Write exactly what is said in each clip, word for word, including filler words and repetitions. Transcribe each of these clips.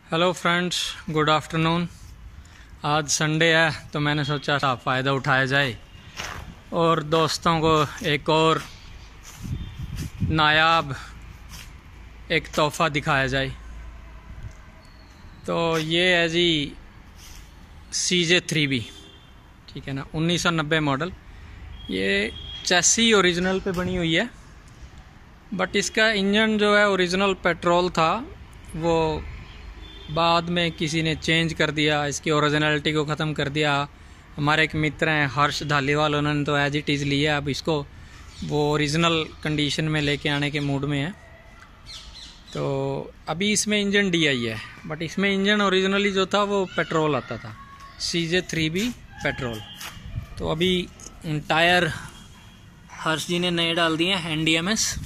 Hello friends, good afternoon. आज Sunday है तो मैंने सोचा था फ़ायदा उठाया जाए और दोस्तों को एक और नायाब एक तोहफ़ा दिखाया जाए। तो ये है जी सी जे थ्री बी, ठीक है ना, उन्नीस सौ नब्बे मॉडल। ये चैसी ओरिजिनल पे बनी हुई है, बट इसका इंजन जो है ओरिजिनल पेट्रोल था, वो बाद में किसी ने चेंज कर दिया, इसकी ओरिजिनलिटी को ख़त्म कर दिया। हमारे एक मित्र हैं हर्ष धालीवाल, उन्होंने तो एज इट इज़ लिया, अब इसको वो ओरिजिनल कंडीशन में लेके आने के मूड में है। तो अभी इसमें इंजन डी आई है, बट इसमें इंजन ओरिजिनली जो था वो पेट्रोल आता था, C J three B petrol. तो अभी टायर हर्ष जी ने नए डाल दिए हैं, N D M S.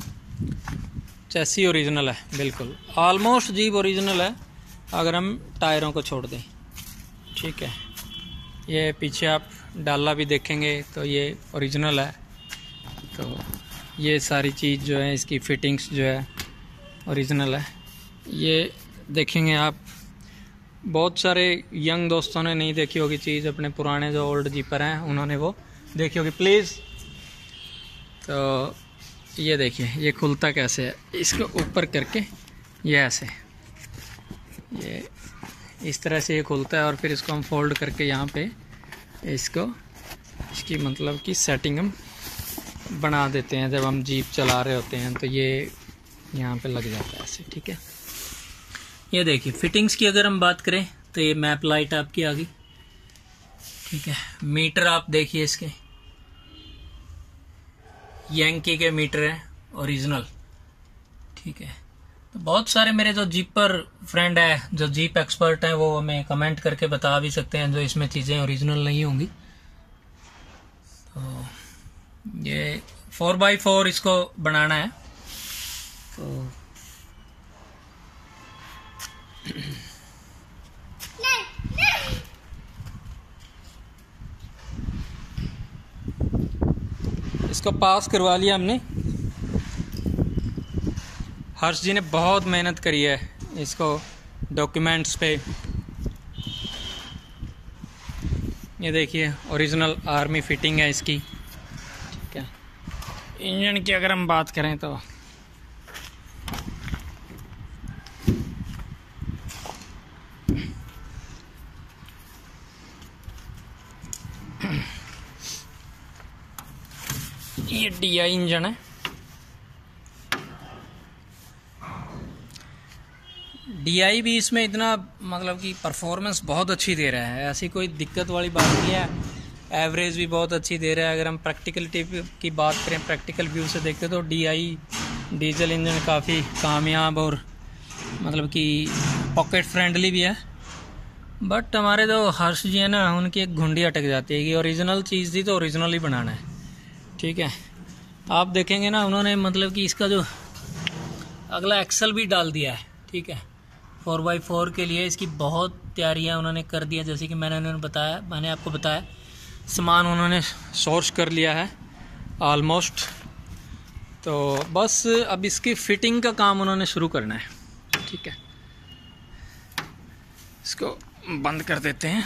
Chassis original है, बिल्कुल ऑलमोस्ट जीप ओरिजिनल है अगर हम टायरों को छोड़ दें, ठीक है। ये पीछे आप डाला भी देखेंगे तो ये ओरिजिनल है। तो ये सारी चीज़ जो है, इसकी फिटिंग्स जो है ओरिजिनल है। ये देखेंगे आप, बहुत सारे यंग दोस्तों ने नहीं देखी होगी चीज़, अपने पुराने जो ओल्ड जीपर हैं उन्होंने वो देखी होगी प्लीज़। तो ये देखिए, ये खुलता कैसे है, इसको ऊपर करके ये ऐसे, ये इस तरह से ये खुलता है और फिर इसको हम फोल्ड करके यहाँ पे इसको, इसकी मतलब कि सेटिंग हम बना देते हैं। जब हम जीप चला रहे होते हैं तो ये यहाँ पे लग जाता है ऐसे, ठीक है। ये देखिए फिटिंग्स की अगर हम बात करें तो ये मैप लाइट आपकी आ गई, ठीक है। मीटर आप देखिए, इसके यंकी के मीटर है ओरिजिनल, ठीक है। तो बहुत सारे मेरे जो जीपर फ्रेंड है, जो जीप एक्सपर्ट हैं, वो हमें कमेंट करके बता भी सकते हैं जो इसमें चीज़ें ओरिजिनल नहीं होंगी। तो ये फोर बाई फोर इसको बनाना है। तो इसको पास करवा लिया हमने। हर्ष जी ने बहुत मेहनत करी है इसको डॉक्यूमेंट्स पे। ये देखिए ओरिजिनल आर्मी फिटिंग है इसकी, ठीक है। इंजन की अगर हम बात करें तो ये डी आई इंजन है। डी आई भी इसमें इतना मतलब कि परफॉर्मेंस बहुत अच्छी दे रहा है, ऐसी कोई दिक्कत वाली बात नहीं है। एवरेज भी बहुत अच्छी दे रहा है। अगर हम प्रैक्टिकलिटी की बात करें, प्रैक्टिकल व्यू से देखते तो डी आई डीजल इंजन काफ़ी कामयाब और मतलब कि पॉकेट फ्रेंडली भी है। बट हमारे जो हर्ष जी है ना, उनकी एक घुंडी अटक जाती है कि ओरिजिनल चीज़ थी तो ओरिजिनल ही बनाना है, ठीक है। आप देखेंगे ना, उन्होंने मतलब कि इसका जो अगला एक्सल भी डाल दिया है, ठीक है। फोर बाई फोर के लिए इसकी बहुत तैयारियां उन्होंने कर दी है, जैसे कि मैंने उन्होंने बताया मैंने आपको बताया सामान उन्होंने सोर्स कर लिया है ऑलमोस्ट। तो बस अब इसकी फिटिंग का काम उन्होंने शुरू करना है, ठीक है। इसको बंद कर देते हैं।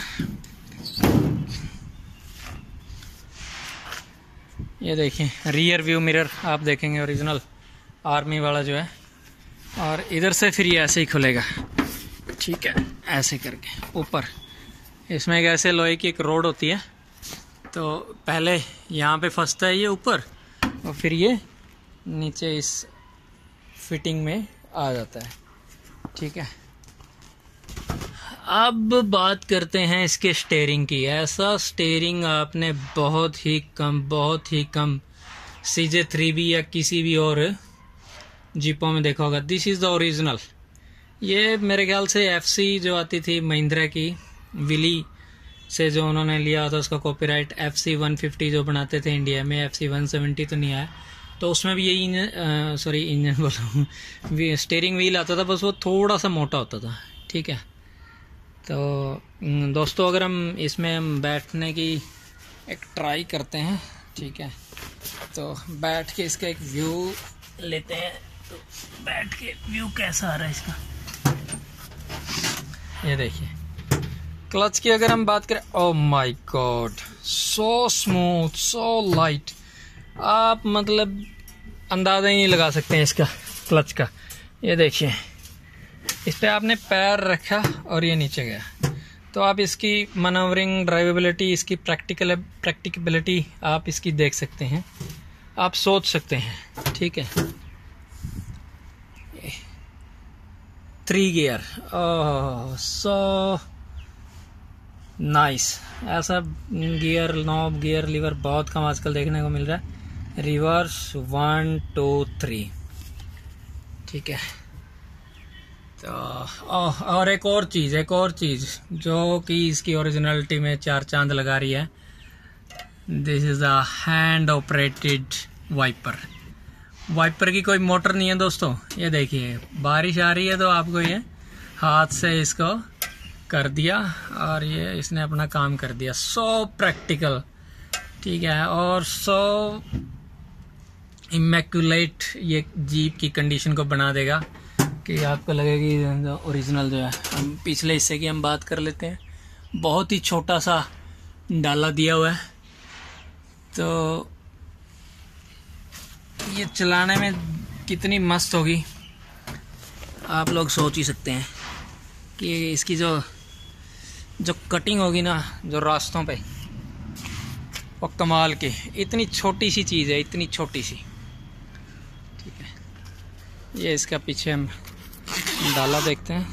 ये देखें रियर व्यू मिरर आप देखेंगे ओरिजिनल आर्मी वाला जो है, और इधर से फिर ये ऐसे ही खुलेगा, ठीक है, ऐसे करके ऊपर। इसमें एक ऐसे लोहे की एक रोड होती है, तो पहले यहाँ पे फंसता है ये ऊपर और फिर ये नीचे इस फिटिंग में आ जाता है, ठीक है। अब बात करते हैं इसके स्टीयरिंग की। ऐसा स्टीयरिंग आपने बहुत ही कम बहुत ही कम सी जे थ्री बी या किसी भी और जीपों में देखा होगा। This is the original. ये मेरे ख्याल से एफ सी जो आती थी महिंद्रा की, विली से जो उन्होंने लिया था उसका copyright, F C one fifty जो बनाते थे इंडिया में, एफ सी वन सेवेंटी तो नहीं आया, तो उसमें भी यही इंजन, सॉरी इंजन बोल रहा हूँ, स्टीयरिंग व्हील आता था, बस वो थोड़ा सा मोटा होता था, ठीक है। तो दोस्तों अगर हम इसमें हम बैठने की एक ट्राई करते हैं, ठीक है, तो बैठ के इसका एक व्यू लेते हैं। तो बैठ के व्यू कैसा आ रहा है इसका, ये देखिए क्लच की अगर हम बात करें, oh my god, so smooth, so light, आप मतलब अंदाजा ही नहीं लगा सकते हैं इसका क्लच का। ये देखिए इस पे आपने पैर रखा और ये नीचे गया, तो आप इसकी मनोवरिंग, ड्राइवेबिलिटी, इसकी प्रैक्टिकल प्रैक्टिकेबिलिटी आप इसकी देख सकते हैं, आप सोच सकते हैं। ठीक है, three gear, oh so nice. ऐसा गियर नॉब, गियर लीवर बहुत कम आजकल देखने को मिल रहा है। रिवर्स वन टू थ्री, ठीक है। तो ओह, और एक और चीज़ एक और चीज़ जो कि इसकी ओरिजिनलिटी में चार चांद लगा रही है, this is a hand operated wiper. Wiper की कोई मोटर नहीं है दोस्तों। ये देखिए बारिश आ रही है तो आपको ये हाथ से इसको कर दिया और ये इसने अपना काम कर दिया। सो प्रैक्टिकल, ठीक है, और सो इमेक्युलेट ये जीप की कंडीशन को बना देगा कि आपको लगेगी ओरिजिनल जो है। हम पिछले हिस्से की हम बात कर लेते हैं। बहुत ही छोटा सा डाला दिया हुआ है, तो ये चलाने में कितनी मस्त होगी आप लोग सोच ही सकते हैं कि इसकी जो जो कटिंग होगी ना, जो रास्तों पे, वो कमाल की। इतनी छोटी सी चीज़ है, इतनी छोटी सी, ठीक है। ये इसका पीछे हम डाला देखते हैं।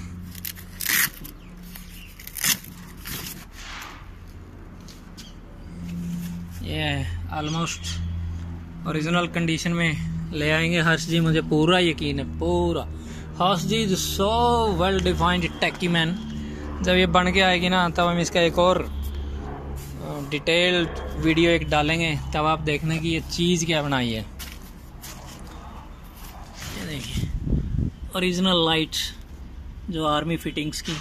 ये ऑलमोस्ट ओरिजिनल कंडीशन में ले आएंगे हर्ष जी, मुझे पूरा यकीन है, पूरा। Harsh ji is so well defined techie man. जब ये बन के आएगी ना, तब हम इसका एक और डिटेल्ड वीडियो एक डालेंगे, तब आप देखने की ये चीज़ क्या बनाई है। ये देखिए ओरिजिनल लाइट जो आर्मी फिटिंग्स की।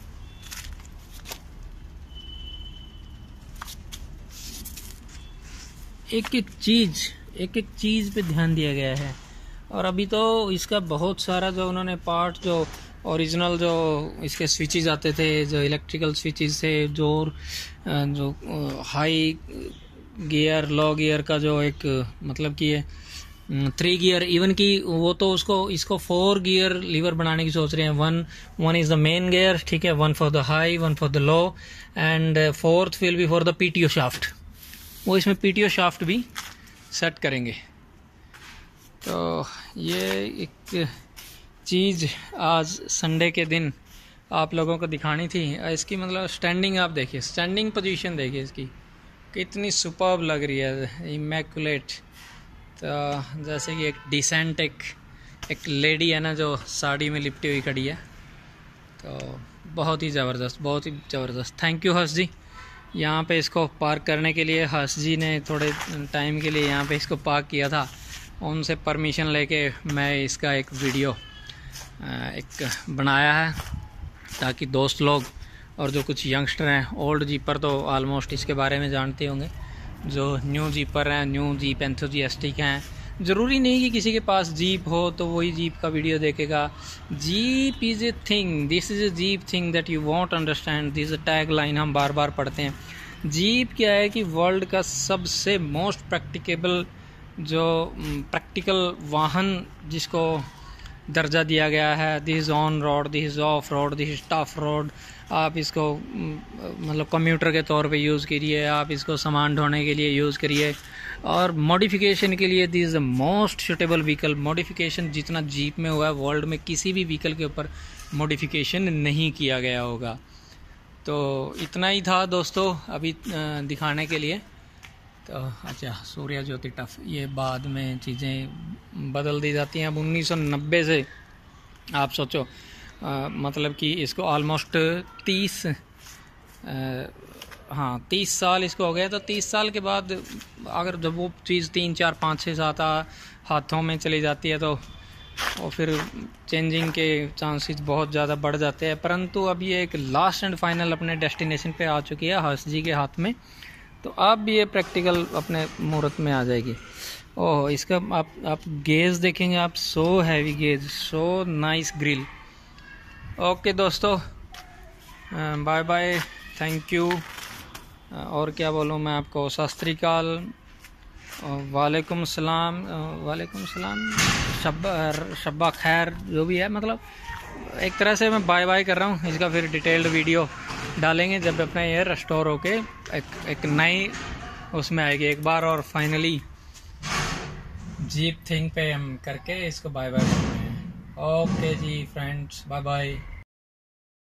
एक एक चीज़ एक एक चीज़ पे ध्यान दिया गया है। और अभी तो इसका बहुत सारा जो उन्होंने पार्ट, जो ओरिजिनल जो इसके स्विचेस आते थे, जो इलेक्ट्रिकल स्विचेस थे, जो जो हाई गियर लो गियर का जो एक मतलब कि ये थ्री गियर, इवन की वो तो उसको इसको फोर गियर लीवर बनाने की सोच रहे हैं। One one is the main gear, ठीक है, one for the high, one for the low, and fourth will be for the PTO shaft. वो इसमें पीटीओ शाफ्ट भी सेट करेंगे। तो ये एक चीज़ आज संडे के दिन आप लोगों को दिखानी थी। इसकी मतलब स्टैंडिंग आप देखिए, स्टैंडिंग पोजीशन देखिए इसकी कितनी सुपर्ब लग रही है, इमैकुलेट। तो जैसे कि एक डिसेंट एक एक लेडी है ना, जो साड़ी में लिपटी हुई खड़ी है। तो बहुत ही ज़बरदस्त, बहुत ही ज़बरदस्त। थैंक यू हर्ष जी, यहाँ पे इसको पार्क करने के लिए। हर्ष जी ने थोड़े टाइम के लिए यहाँ पे इसको पार्क किया था, उनसे परमिशन लेके मैं इसका एक वीडियो एक बनाया है, ताकि दोस्त लोग और जो कुछ यंगस्टर हैं, ओल्ड जीपर तो ऑलमोस्ट इसके बारे में जानते होंगे, जो न्यू जीपर हैं, न्यू जीप एंथुजियास्टिक हैं। ज़रूरी नहीं कि किसी के पास जीप हो तो वही जीप का वीडियो देखेगा। Jeep is a thing, this is a jeep thing that you want understand. This a tag line हम बार बार पढ़ते हैं। जीप क्या है कि वर्ल्ड का सबसे मोस्ट प्रैक्टिकेबल, जो प्रैक्टिकल वाहन जिसको दर्जा दिया गया है। This is on road, this is off road, this is tough road. आप इसको मतलब कंप्यूटर के तौर पे यूज़ करिए, आप इसको सामान ढोने के लिए यूज़ करिए, और मॉडिफिकेशन के लिए this is the most suitable vehicle. Modification जितना जीप में हुआ है, वर्ल्ड में किसी भी व्हीकल के ऊपर मॉडिफिकेशन नहीं किया गया होगा। तो इतना ही था दोस्तों अभी दिखाने के लिए। तो अच्छा, सूर्य ज्योति टफ, ये बाद में चीज़ें बदल दी जाती हैं। अब उन्नीस सौ नब्बे से आप सोचो, आ, मतलब कि इसको ऑलमोस्ट तीस हाँ तीस साल इसको हो गया। तो तीस साल के बाद अगर जब वो चीज़ तीन चार पाँच छः सात हाथों में चली जाती है, तो और फिर चेंजिंग के चांसेस बहुत ज़्यादा बढ़ जाते हैं। परंतु अब ये एक लास्ट एंड फाइनल अपने डेस्टिनेशन पे आ चुकी है हर्ष जी के हाथ में। तो अब ये प्रैक्टिकल अपने मुहूर्त में आ जाएगी। ओह, इसका आप आप गेज देखेंगे आप, so heavy gauge, so nice grill. Okay दोस्तों, बाय बाय, थैंक यू। और क्या बोलूँ मैं आपको, सत श्री अकाल, वालेकुम सलाम, वालेकुम सलाम, शब्बा शब्बा खैर, जो भी है। मतलब एक तरह से मैं बाय बाय कर रहा हूँ। इसका फिर डिटेल्ड वीडियो डालेंगे जब अपना ये रेस्टोर होके एक, एक नई उसमें आएगी एक बार, और फाइनली जीप थिंग पे हम करके इसको बाय बाय करते हैं। ओके जी फ्रेंड्स, बाय बाय।